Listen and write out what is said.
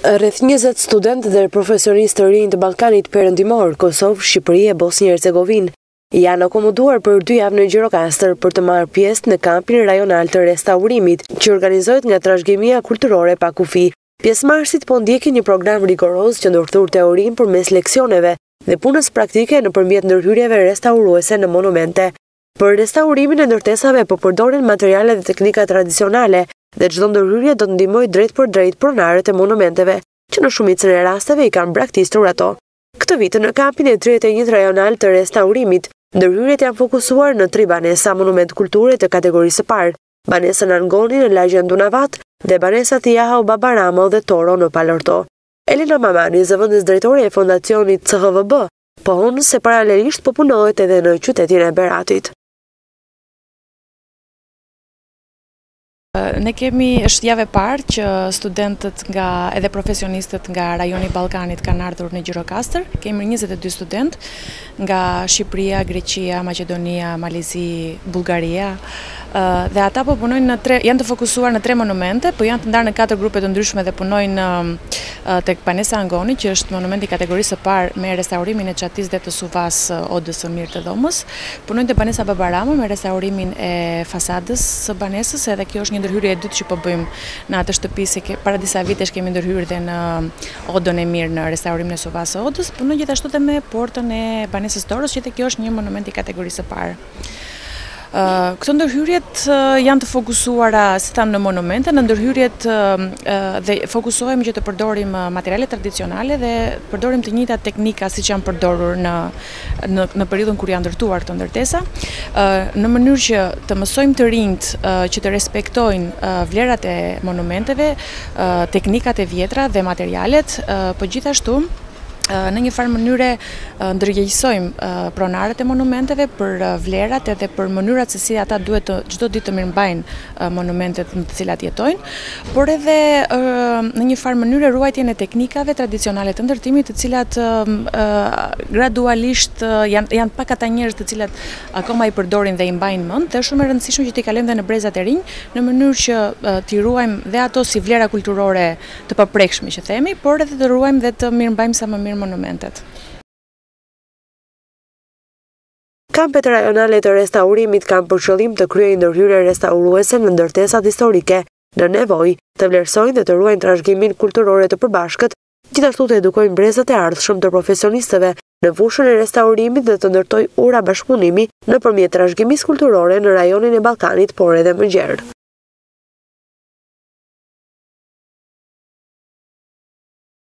Rreth 20 studentë dhe profesionistë të rinj të Ballkanit Perëndimor, Kosovë, Shqipëri e Bosnjë-Hercegovinë janë akomoduar për 2 javë në Gjirokastër për të marrë pjesë në kampin rajonal të restaurimit, që organizohet nga Trashëgimia Kulturore pa kufi. Pjesëmarrësit po ndjekin një program rigoroz që ndërthur teorinë përmes leksioneve dhe punës praktike nëpërmjet ndërhyrjeve restauruese në monumente. Për restaurimin e ndërtesave po përdoren materiale dhe teknika tradicionale dhe çdo ndërhyrje do të ndihmojë drejt për drejt pronarët e monumenteve, që në shumicën e rasteve i kanë braktisur ato. Këtë vit në kampin e 31 rajonal të restaurimit, ndërhyrjet janë fokusuar në 3 banesa monument kulture të kategorisë së parë, banesën Angoni në lagjen Dunavat dhe banesat Jahau Babaramo dhe Toro në Palorto. Elena Mamani, zëvendës drejtore e fondacionit CHVB, pohon se paralelisht po punohet edhe në qytetin e Beratit. Ne kemi, është javë e parë që studentët edhe profesionistët nga rajoni Ballkanit kanë ardhur në Gjirokastër. Kemi 22 studentë nga Shqipëria, Greqia, Maqedonia, Malizi, Bullgaria. Dhe ata po punojnë janë të fokusuar në 3 monumente, po janë të ndarë në 4 grupe të ndryshme dhe punojnë tek banesa Angoni, që është monumenti kategorisë së parë me restaurimin e çatisë dhe të suvas odës së mirë të dhomës. Punojnë te banesa Babaramo me restaurimin e fasadës së banesës, edhe kjo është një ndërhyrje e dytë që po bëjmë në atë shtëpi, se para disa vitesh kemi ndërhyrë dhe në odën e mirë në restaurimin e suvas së odës, punojnë gjithashtu edhe me portën e banesës Toros, që kjo është një monumenti kategorisë së parë. Këto ndërhyrjet janë të fokusuara, si tham, në monumente, në ndërhyrjet dhe fokusohemi që të përdorim materiale tradicionale dhe përdorim të njëjta teknika siç janë përdorur në periudhën kur janë ndërtuar këto ndërtesa, në mënyrë që të mësojmë të rinjt që të respektojnë vlerat e monumenteve, teknikat e vjetra dhe materialet, po gjithashtu në një farë mënyre ndërgjegjësojmë pronarët e monumenteve për vlerat edhe për mënyrat se si ata duhet çdo ditë të mirëmbajnë monumentet në të cilat jetojnë, por edhe në një farë mënyre ruajtjen e teknikave tradicionale të ndërtimit, të cilat gradualisht janë pak ata njerëz të cilat akoma i përdorin dhe i mbajnë mend, dhe është shumë e rëndësishme që t'i kalojmë dhe në brezat e rinj, në mënyrë që t'i ruajmë dhe ato si vlera kulturore të paprekshme që themi, por edhe të ruajmë dhe të mirëmbajmë sa më mirë monumentet. Kampet rajonale të restaurimit kanë për qëllim të kryejnë ndërhyrje restauruese në ndërtesat historike, në nevojë të vlerësojnë dhe të ruajnë trashëgimin kulturore të përbashkët, gjithashtu të edukojnë brezat e ardhshëm të profesionistëve në fushën e restaurimit dhe të ndërtojë ura bashkëpunimi nëpërmjet trashëgimisë kulturore në rajonin e Ballkanit, por edhe më gjerë.